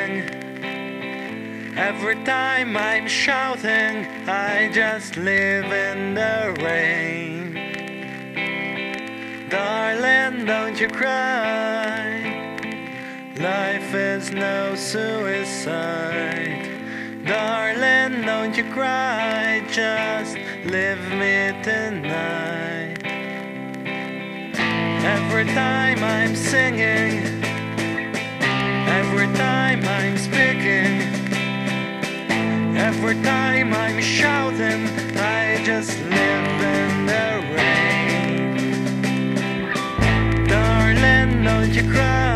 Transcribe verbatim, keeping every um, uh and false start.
singing. Every time I'm shouting, I just live in the rain. Darling, don't you cry. Life is no suicide. Darling, don't you cry. Just leave me tonight. Every time I'm singing, every time I'm speaking, every time I'm shouting, I just live in the rain. Darling, don't you cry.